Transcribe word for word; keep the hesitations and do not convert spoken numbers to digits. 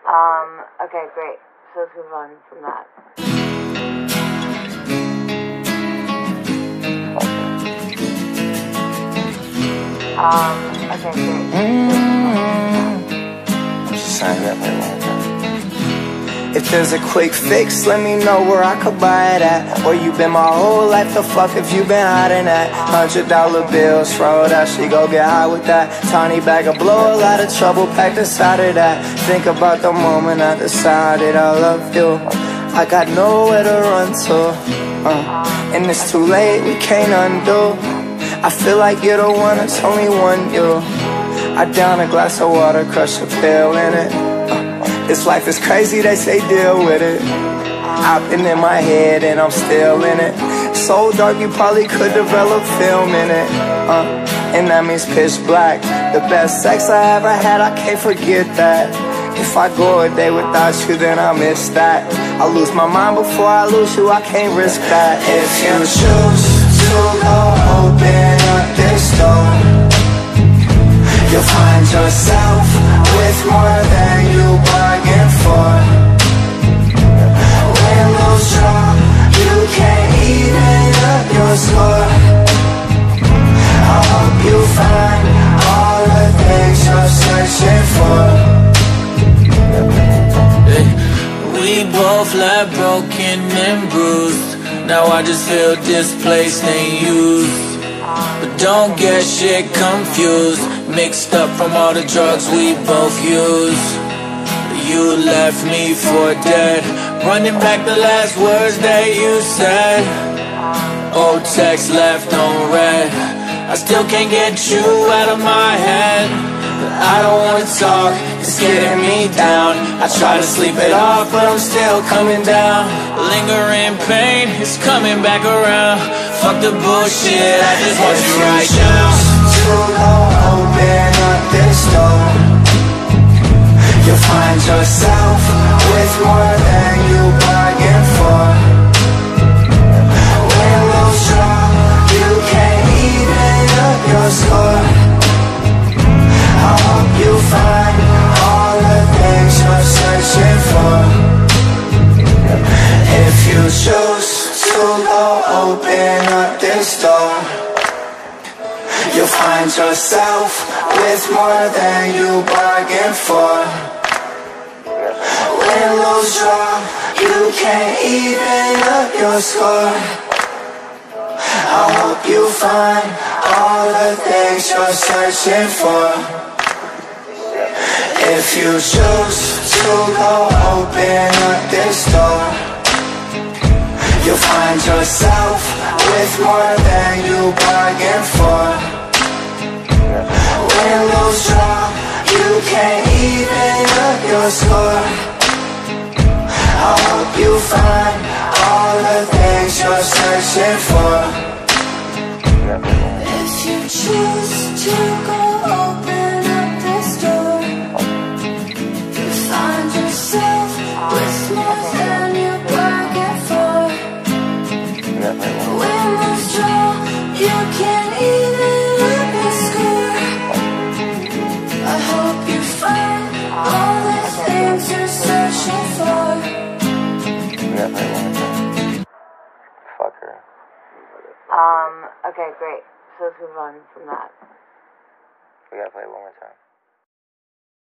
Um, okay, great. So let's move on from that. Um, okay, great. Mm-hmm. Just sign you up for a long time. If there's a quick fix, let me know where I could buy it at. Or you been my whole life, the fuck if you been hiding that. Hundred dollar bills, throw that shit, go get high with that. Tiny bag of blow, a lot of trouble packed inside of that. Think about the moment I decided I love you. I got nowhere to run to, uh, and it's too late, we can't undo. I feel like you're the one, it's only one you. I down a glass of water, crush a pill in it. This life is crazy, they say deal with it. I've been in my head and I'm still in it. So dark you probably could develop film in it, uh, and that means pitch black. The best sex I ever had, I can't forget that. If I go a day without you, then I miss that. I lose my mind before I lose you, I can't risk that. If you choose to go open up this door, you'll find yourself with more than you bargained for. Win, lose, draw, you can't even up your score. I hope you find all the things you're searching for. We both left broken and bruised. Now I just feel displaced and used. But don't get shit confused, mixed up from all the drugs we both use. You left me for dead, running back the last words that you said. Old text left on read, I still can't get you out of my head. I don't wanna talk, it's getting me down. I try to sleep it off, but I'm still coming down. Lingering pain is coming back around. Fuck the bullshit, I just want you right now. To go open up this door, you'll find yourself with more than you bargained for. Win, lose, draw, you can't even up your score. I hope you find all the things you're searching for. If you choose to go open up this door, you'll find yourself with more than you bargained for. Win, lose, draw, you can't even up your score. I hope you find all the things you're searching for. If you choose to go open up this door, you'll find yourself with more than you bargained for. Win, lose, draw, you can't even up your score. I hope you find all the things you're searching for. If you choose to go open up this door, you'll find yourself with more than you bargained for. Win, lose, draw, you can't even up your score. I hope you find all the things you're searching for. Fuck her. Um, okay, great. So let's move on from that. We gotta play it one more time.